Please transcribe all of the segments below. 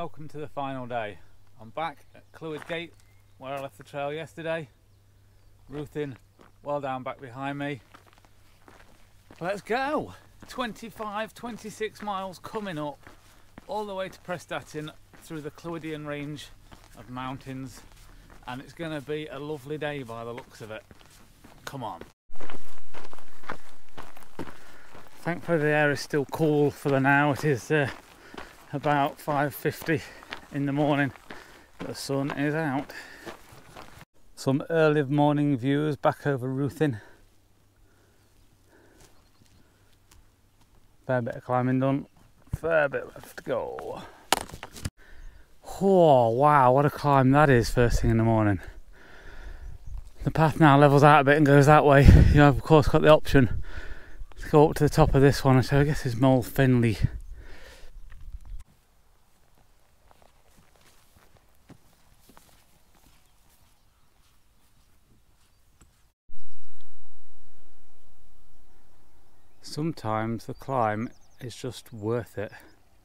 welcome to the final day. I'm back at Clwyd Gate where I left the trail yesterday. Roofing well down back behind me. Let's go! 26 miles coming up all the way to Prestatyn through the Clwydian range of mountains, and it's going to be a lovely day by the looks of it. Come on. Thankfully the air is still cool for the now. It is about 5:50 in the morning. The sun is out. Some early morning views back over Ruthin. Fair bit of climbing done, fair bit left to go. Oh wow, what a climb that is first thing in the morning. The path now levels out a bit and goes that way. You have of course got the option to go up to the top of this one, so I guess it's Mole Finley. Sometimes the climb is just worth it.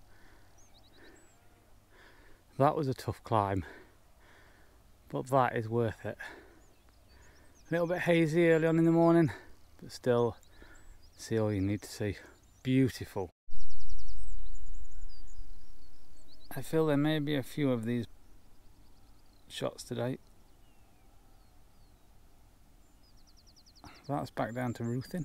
That was a tough climb, but that is worth it. A little bit hazy early on in the morning, but still see all you need to see. Beautiful. I feel there may be a few of these shots today. That's back down to Ruthin.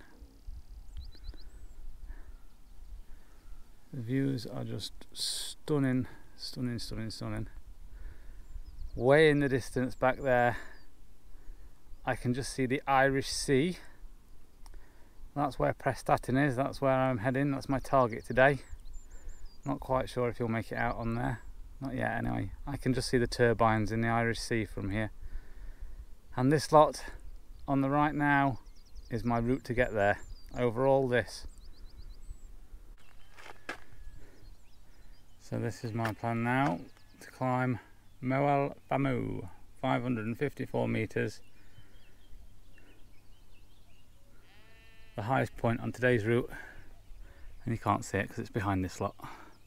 The views are just stunning, stunning, stunning, stunning. Way in the distance back there, I can just see the Irish Sea. That's where Prestatyn is, that's where I'm heading, that's my target today. Not quite sure if you'll make it out on there. Not yet anyway. I can just see the turbines in the Irish Sea from here. And this lot on the right now is my route to get there, over all this. So this is my plan now, to climb Moel Famu, 554 metres. The highest point on today's route, and you can't see it because it's behind this lot.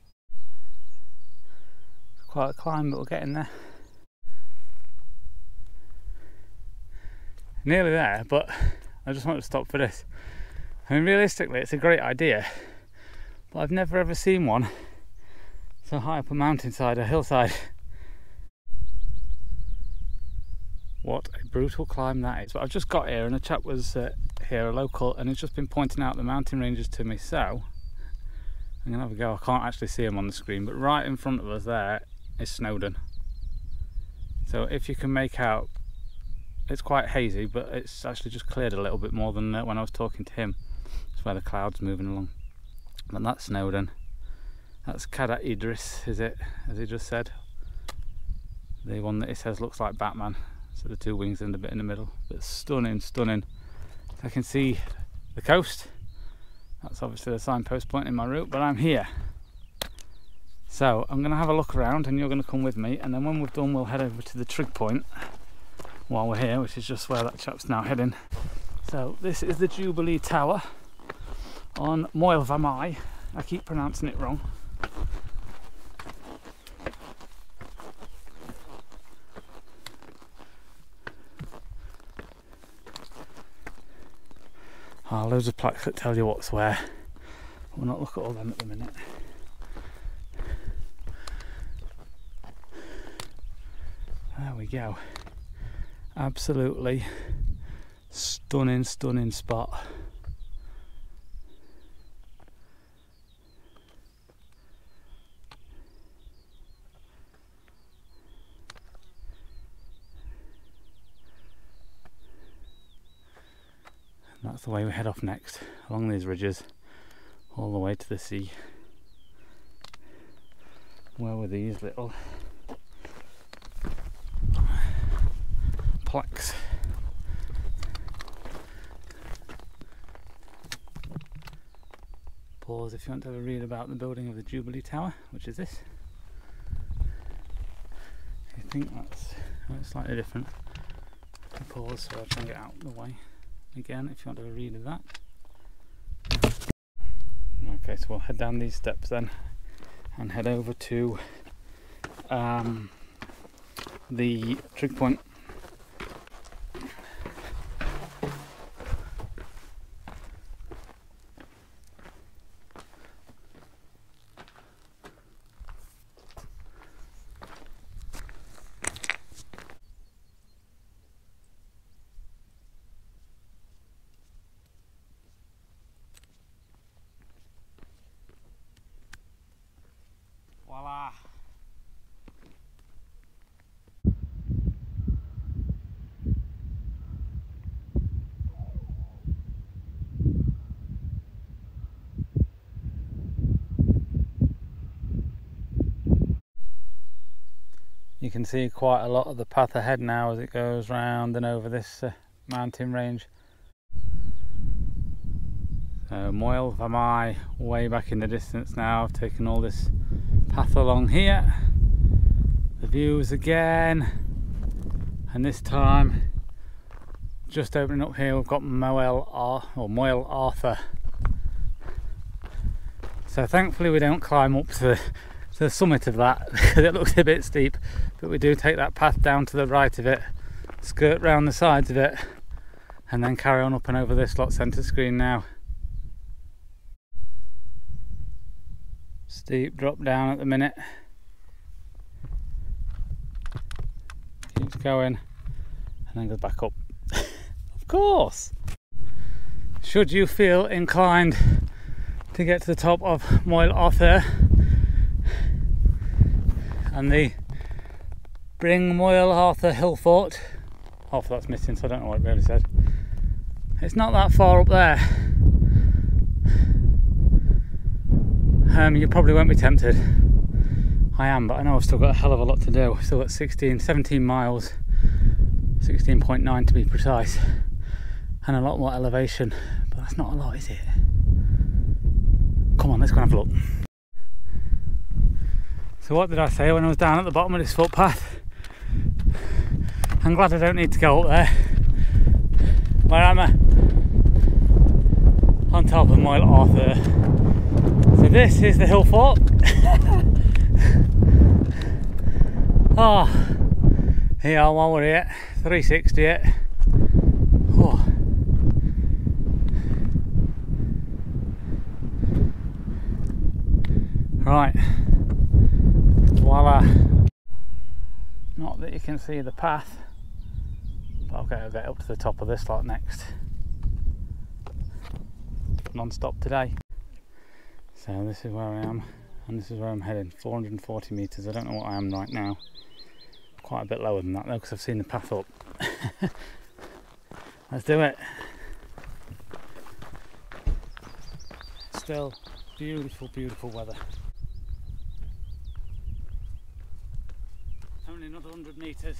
It's quite a climb, but we'll get in there. Nearly there, but I just want to stop for this. I mean, realistically, it's a great idea, but I've never ever seen one so high up a mountainside, a hillside. What a brutal climb that is. But I've just got here and a chap was here, a local, and he's just been pointing out the mountain ranges to me, so I'm gonna have a go. I can't actually see him on the screen, but right in front of us there is Snowdon. So if you can make out, it's quite hazy, but it's actually just cleared a little bit more than when I was talking to him. That's where the cloud's moving along. But that's Snowdon. That's Cadat Idris, is it, as he just said? The one that he says looks like Batman. So the two wings and a bit in the middle. But stunning, stunning. I can see the coast. That's obviously the signpost pointing my route, but I'm here. So I'm going to have a look around and you're going to come with me, and then when we've done we'll head over to the trig point while we're here, which is just where that chap's now heading. So this is the Jubilee Tower on Moel Famau. I keep pronouncing it wrong. Oh, loads of plaques that tell you what's where. We'll not look at all them at the minute. There we go. Absolutely stunning, stunning spot. That's the way we head off next, along these ridges, all the way to the sea. Where were these little plaques? Pause if you want to have a read about the building of the Jubilee Tower, which is this. I think that's slightly different. Pause so I'll try and get out of the way. Again, if you want to have a read of that. Okay, so we'll head down these steps then and head over to the trig point. Voila! You can see quite a lot of the path ahead now as it goes round and over this mountain range. So Moel Vamai way back in the distance now. I've taken all this path along here. The views again, and this time just opening up here we've got Moel Arthur. So thankfully we don't climb up to the summit of that because it looks a bit steep, but we do take that path down to the right of it, skirt round the sides of it, and then carry on up and over this lot centre screen now. Steep drop down at the minute, keeps going and then goes back up. Of course, should you feel inclined to get to the top of Moel Arthur and the Bring Moel Arthur Hill Fort. Oh, that's missing, so I don't know what it really said. It's not that far up there. You probably won't be tempted. I am, but I know I've still got a hell of a lot to do. I've still got 17 miles, 16.9 to be precise, and a lot more elevation, but that's not a lot, is it? Come on, let's go and have a look. So what did I say when I was down at the bottom of this footpath? I'm glad I don't need to go up there. Where am I? On top of Moel Arthur. So this is the hill fort. Oh, here while we're here, 360 it. Oh. Right. Voila. Not that you can see the path, but I'll get up to the top of this lot next. Non-stop today. So this is where I am, and this is where I'm heading, 440 metres. I don't know what I am right now. Quite a bit lower than that though, because I've seen the path up. Let's do it. Still beautiful, beautiful weather. Only another 100 metres.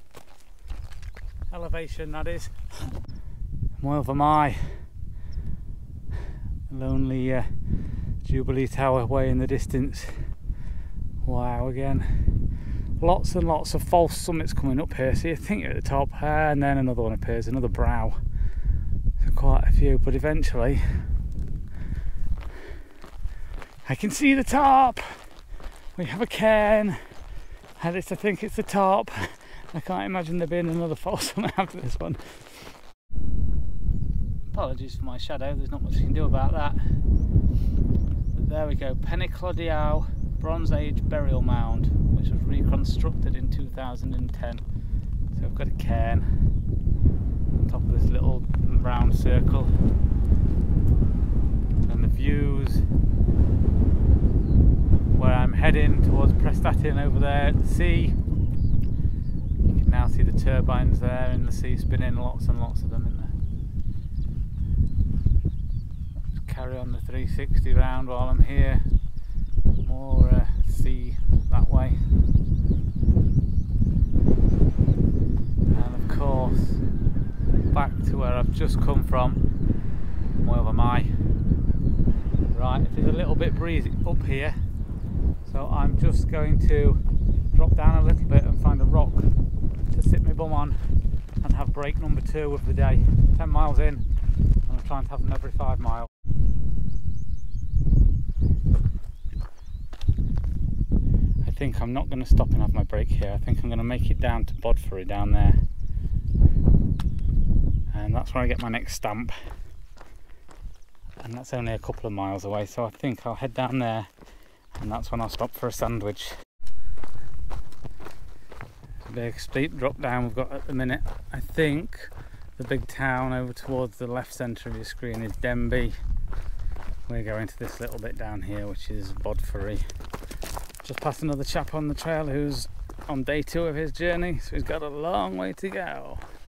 Elevation, that is. Moel Vamai. Lonely Jubilee Tower way in the distance. Wow, again. Lots and lots of false summits coming up here. So you think you're at the top, and then another one appears, another brow. So quite a few, but eventually I can see the top. We have a cairn. At least I think it's the top. I can't imagine there being another false one after this one. Apologies for my shadow, there's not much you can do about that. But there we go, Peniclodiau Bronze Age Burial Mound, which was reconstructed in 2010. So I've got a cairn on top of this little round circle. And the views where I'm heading towards Prestatyn over there at the sea. You can now see the turbines there in the sea spinning, lots and lots of them in there. Just carry on the 360 round while I'm here. More sea that way. And of course, back to where I've just come from, Moel Vamai. Right, it is a little bit breezy up here. So I'm just going to drop down a little bit and find a rock to sit my bum on and have break number 2 of the day. 10 miles in, and I'm trying to have them every 5 miles. I think I'm not going to stop and have my break here. I think I'm going to make it down to Bodford down there, and that's where I get my next stamp, and that's only a couple of miles away, so I think I'll head down there and that's when I'll stop for a sandwich. Big steep drop down we've got at the minute. I think the big town over towards the left centre of your screen is Denbigh. We're going to this little bit down here, which is Bodford. Just passed another chap on the trail who's on day 2 of his journey, so he's got a long way to go.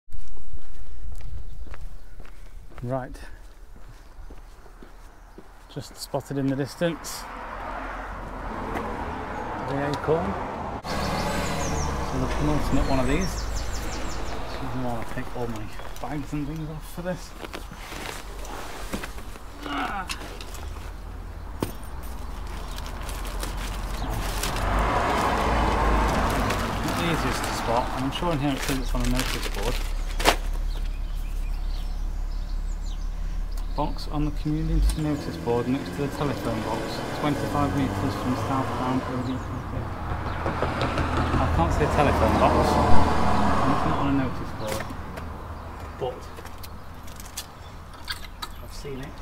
Right, just spotted in the distance the acorn. So the penultimate one of these. So I'll take all my bags and things off for this. Not the easiest to spot, and I'm sure in here it says it's on a notice board. Box on the community notice board next to the telephone box, 25 metres from southbound OD. I can't see a telephone box, and it's not on a notice board, but I've seen it.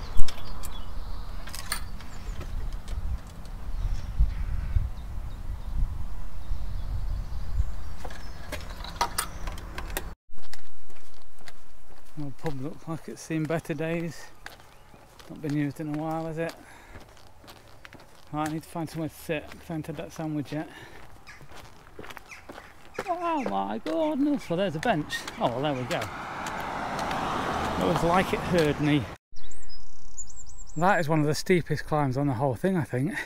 Well, the pub looks like it's seen better days. Not been used in a while, has it? Right, I need to find somewhere to sit. I haven't had that sandwich yet. Oh my goodness! Well, there's a bench. Oh, well, there we go. It was like it heard me. That is one of the steepest climbs on the whole thing, I think.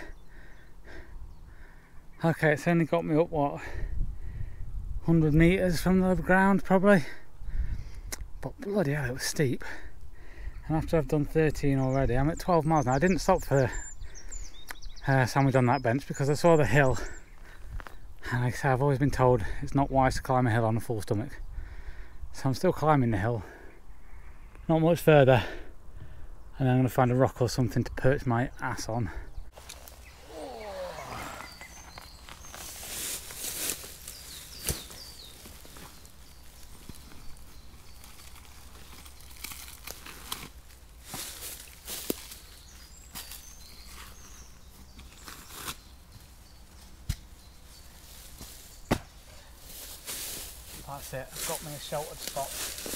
Okay, it's only got me up, what, 100 metres from the ground, probably. But bloody hell, it was steep. And after I've done 13 already, I'm at 12 miles now. I didn't stop for a sandwich on that bench because I saw the hill. And like I say, I've always been told it's not wise to climb a hill on a full stomach. So I'm still climbing the hill. Not much further. And then I'm going to find a rock or something to perch my ass on. That's it, I've got me a sheltered spot.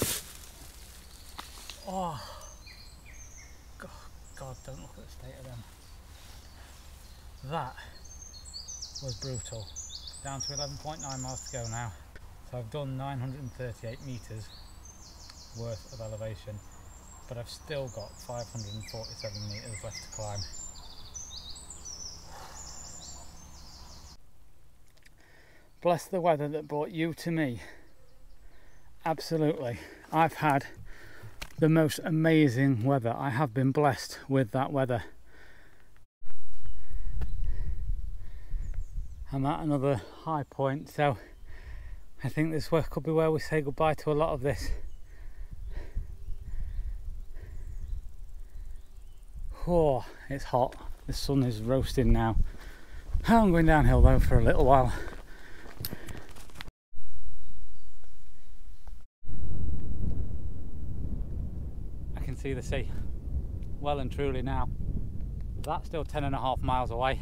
Oh, God, don't look at the state of them. That was brutal. Down to 11.9 miles to go now. So I've done 938 metres worth of elevation, but I've still got 547 metres left to climb. Bless the weather that brought you to me. Absolutely. I've had the most amazing weather. I have been blessed with that weather. I'm at another high point, so I think this could be where we say goodbye to a lot of this. Oh, it's hot. The sun is roasting now. I'm going downhill though for a little while. See the sea well and truly now. That's still 10.5 miles away,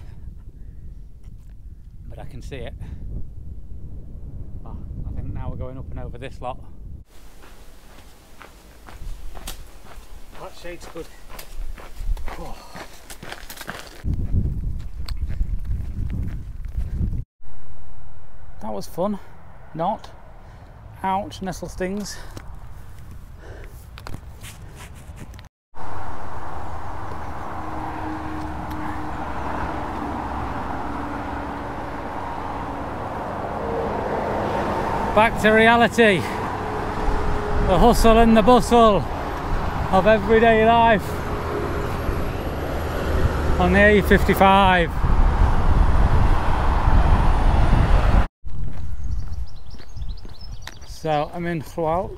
but I can see it. Well, I think now we're going up and over this lot. That shade's good. Oh. That was fun. Not. Ouch, nestle stings. Back to reality, the hustle and the bustle of everyday life on the A55. So I'm in Clwyd.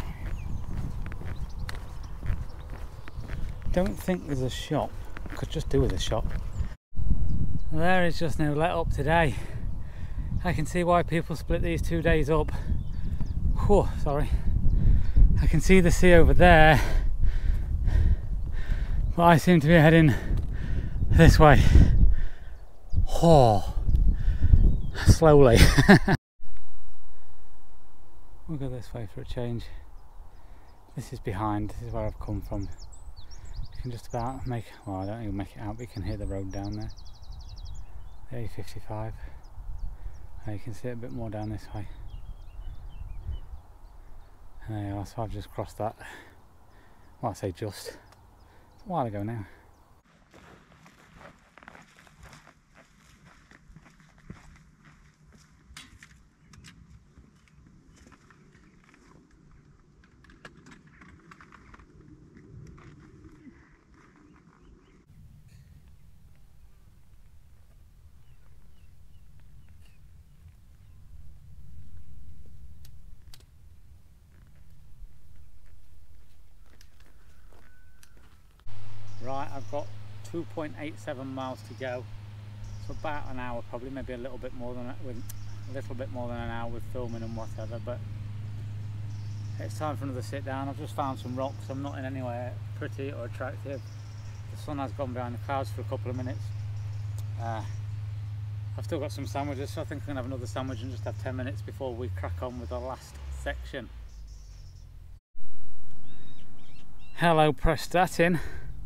Don't think there's a shop. Could just do with a shop. There is just no let up today. I can see why people split these 2 days up. Whew, sorry. I can see the sea over there, but I seem to be heading this way. Oh, slowly. We'll go this way for a change. This is behind, this is where I've come from. You can just about make, well, I don't even make it out, but you can hear the road down there. The A55. You can see it a bit more down this way. And there you are, so I've just crossed that. Well, I say just. It's a while ago now. Right, I've got 2.87 miles to go, so about an hour, probably maybe a little bit more than an hour with filming and whatever. But it's time for another sit down. I've just found some rocks. I'm not in anywhere pretty or attractive. The sun has gone behind the clouds for a couple of minutes. I've still got some sandwiches, so I think I'm gonna have another sandwich and just have 10 minutes before we crack on with the last section. Hello, Prestatyn.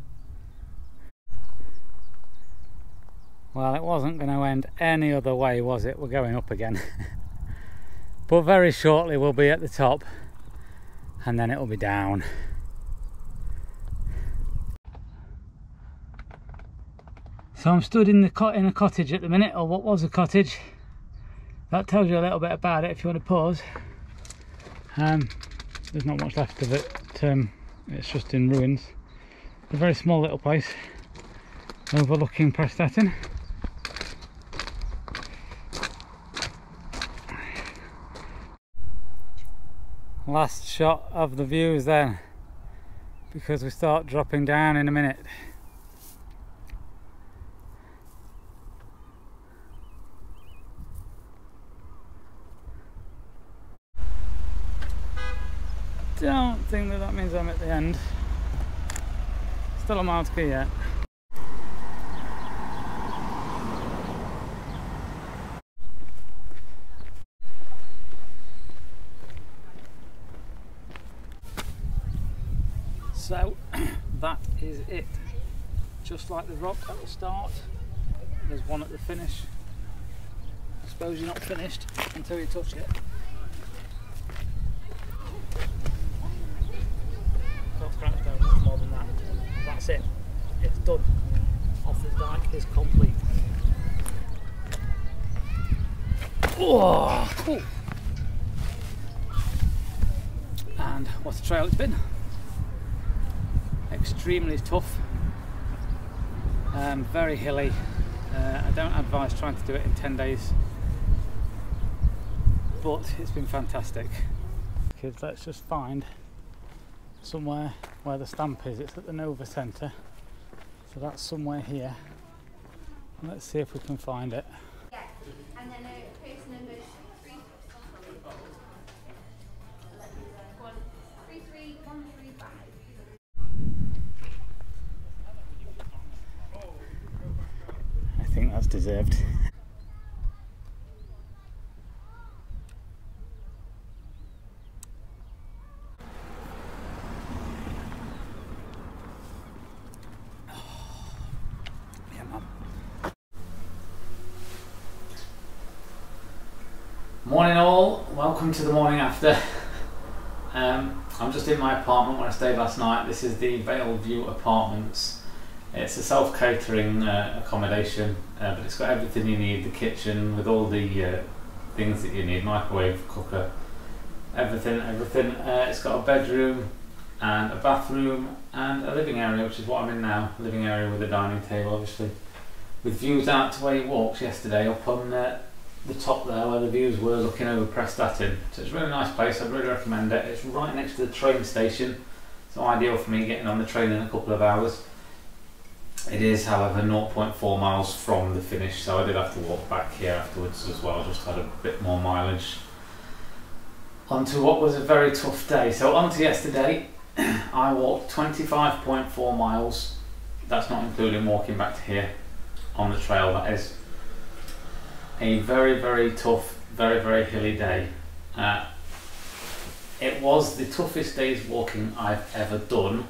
Well, it wasn't going to end any other way, was it? We're going up again. But very shortly we'll be at the top and then it'll be down. So I'm stood in a cottage at the minute, or what was a cottage. That tells you a little bit about it if you want to pause. There's not much left of it. It's just in ruins. A very small little place overlooking Prestatyn. Last shot of the views then, because we start dropping down in a minute. Don't think that means I'm at the end. Still a mile to go yet. So that is it. Just like the rock at the start, there's one at the finish. I suppose you're not finished until you touch it. Can't scratch down much more than that. That's it. It's done. Offa's Dyke is complete. Oh, cool. And what a trail it's been. Extremely tough, very hilly. I don't advise trying to do it in 10 days, but it's been fantastic. Kids, let's just find somewhere where the stamp is. It's at the Nova Centre, so that's somewhere here. Let's see if we can find it. Yeah, and then case number 33135. I think that's deserved. Yeah, man. Morning all, welcome to the morning after. I'm just in my apartment where I stayed last night. This is the Vale View Apartments. It's a self-catering accommodation, but it's got everything you need. The kitchen with all the things that you need, microwave, cooker, everything. It's got a bedroom and a bathroom and a living area, which is what I'm in now. Living area with a dining table, obviously, with views out to where you walked yesterday, up on the top there where the views were, looking over Prestatyn. So it's a really nice place. I'd really recommend it. It's right next to the train station, so ideal for me getting on the train in a couple of hours. It is, however, 0.4 miles from the finish, so I did have to walk back here afterwards as well, just had a bit more mileage. Onto what was a very tough day. So onto yesterday, I walked 25.4 miles. That's not including walking back to here on the trail, that is. A very, very tough, very, very hilly day. It was the toughest day's walking I've ever done.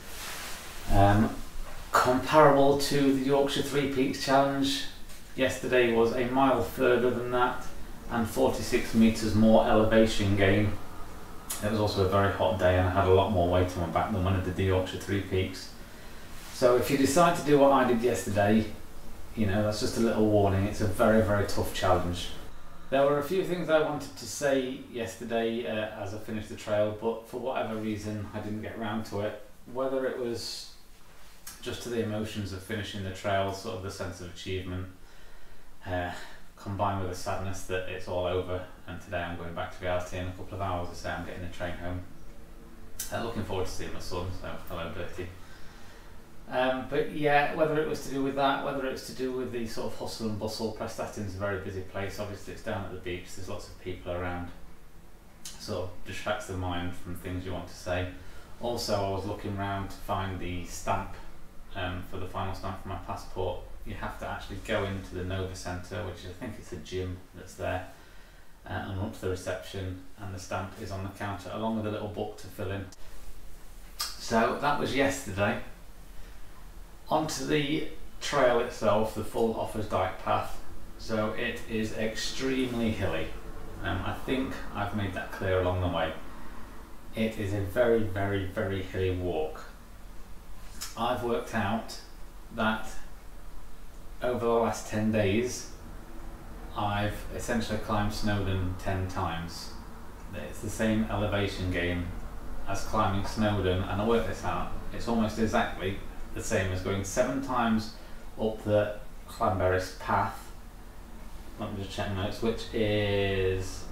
Comparable to the Yorkshire Three Peaks Challenge. Yesterday was a mile further than that and 46 metres more elevation gain. It was also a very hot day and I had a lot more weight on my back than when I did the Yorkshire Three Peaks. So if you decide to do what I did yesterday, you know, that's just a little warning. It's a very, very tough challenge. There were a few things I wanted to say yesterday as I finished the trail, but for whatever reason I didn't get around to it. Whether it was just to the emotions of finishing the trail, sort of the sense of achievement, combined with the sadness that it's all over and today I'm going back to reality in a couple of hours. I say I'm getting a train home. Looking forward to seeing my son, so hello Bertie. But yeah, whether it was to do with that, whether it's to do with the sort of hustle and bustle. Prestatyn's a very busy place, obviously it's down at the beach, there's lots of people around, sort of distracts the mind from things you want to say. Also I was looking around to find the stamp for the final stamp for my passport. You have to actually go into the Nova Centre, which I think it's a gym that's there, and up to the reception, and the stamp is on the counter along with a little book to fill in. So that was yesterday. Onto the trail itself, the full Offa's Dyke path. So it is extremely hilly. I think I've made that clear along the way. It is a very, very, very hilly walk. I've worked out that over the last 10 days I've essentially climbed Snowdon 10 times. It's the same elevation gain as climbing Snowdon, and I worked this out, it's almost exactly the same as going 7 times up the Llanberis path. Let me just check my notes, which is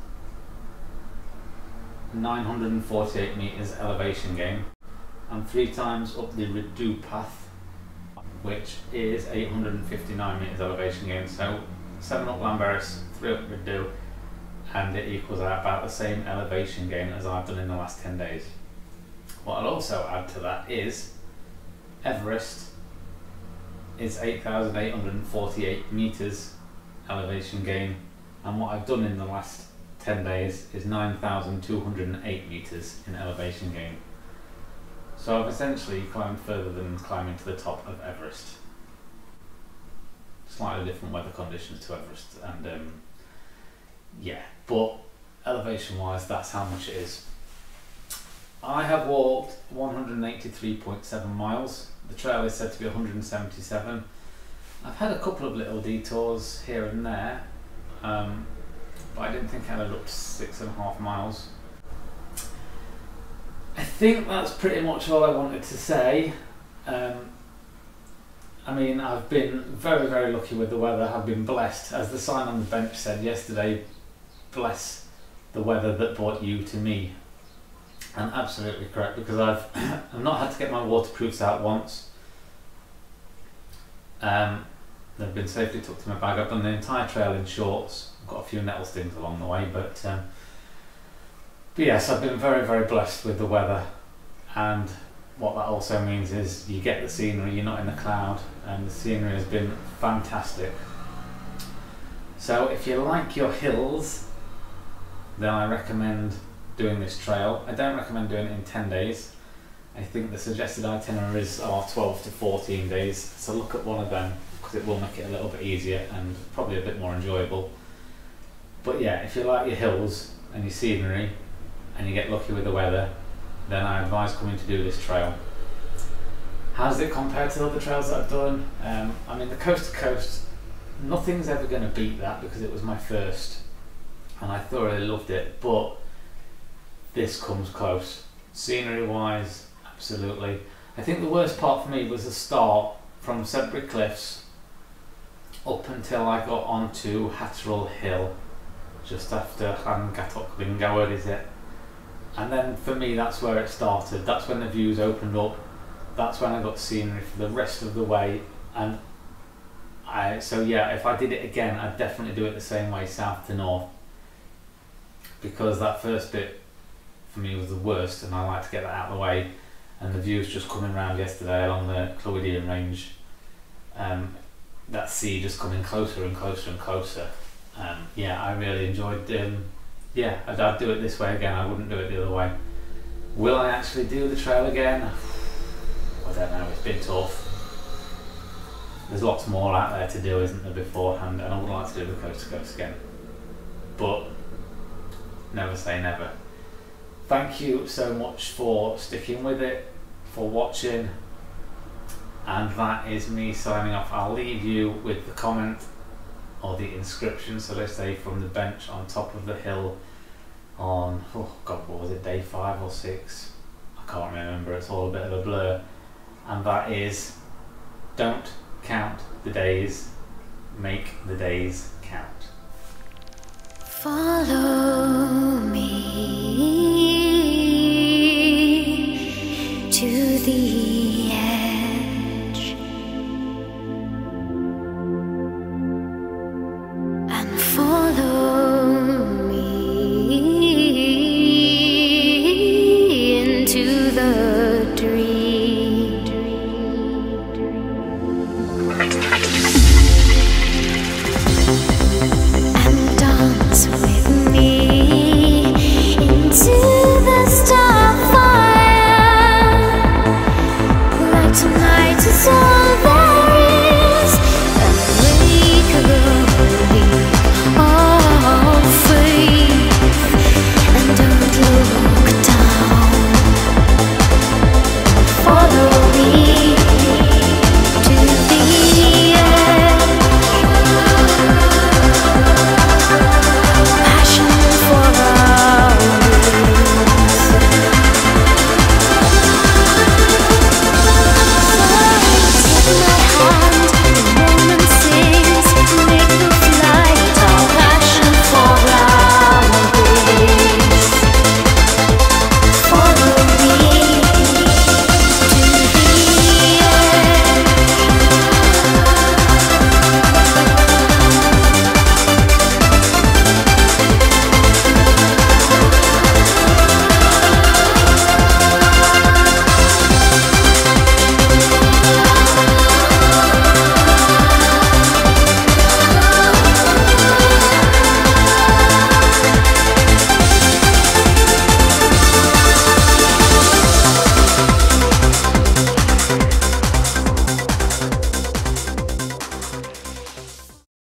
948 metres elevation gain, and 3 times up the Rideau path, which is 859 metres elevation gain. So 7 up Llanberis, 3 up Rideau, and it equals out about the same elevation gain as I've done in the last 10 days. What I'll also add to that is Everest is 8,848 metres elevation gain, and what I've done in the last 10 days is 9,208 metres in elevation gain. So I've essentially climbed further than climbing to the top of Everest. Slightly different weather conditions to Everest, and yeah, but elevation wise that's how much it is. I have walked 183.7 miles. The trail is said to be 177. I've had a couple of little detours here and there, but I didn't think I added up to 6.5 miles. I think that's pretty much all I wanted to say. I mean, I've been very, very lucky with the weather. I've been blessed, as the sign on the bench said yesterday, bless the weather that brought you to me. And absolutely correct, because I've not had to get my waterproofs out once. They've been safely tucked in my bag. I've done the entire trail in shorts. I've got a few nettle stings along the way, but yes, I've been very, very blessed with the weather, and what that also means is you get the scenery, you're not in the cloud, and the scenery has been fantastic. So if you like your hills, then I recommend doing this trail. I don't recommend doing it in 10 days. I think the suggested itineraries are 12 to 14 days, so look at one of them because it will make it a little bit easier and probably a bit more enjoyable. But yeah, if you like your hills and your scenery and you get lucky with the weather, then I advise coming to do this trail. How does it compare to other trails that I've done? I mean, the coast to coast, nothing's ever going to beat that because it was my first and I thoroughly loved it, but this comes close. Scenery wise, absolutely. I think the worst part for me was the start from Sedbury Cliffs up until I got onto Hatterall Hill, just after Llangattock is it? And then for me that's where it started. That's when the views opened up. that's when I got scenery for the rest of the way. And so yeah, if I did it again, I'd definitely do it the same way, south to north, because that first bit for me was the worst, and I like to get that out of the way. And the views just coming round yesterday along the Clwyd range, that sea just coming closer and closer and closer. Yeah, I really enjoyed. Yeah, I'd do it this way again. I wouldn't do it the other way. Will I actually do the trail again? I don't know. It's been tough. There's lots more out there to do, isn't there, beforehand, and I would like to do the coast to coast again. But never say never. Thank you so much for sticking with it, for watching, and that is me signing off. I'll leave you with the comment or the inscription. So let's say, from the bench on top of the hill on, oh god, what was it, day 5 or 6? I can't remember, it's all a bit of a blur. And that is, don't count the days, make the days count. Follow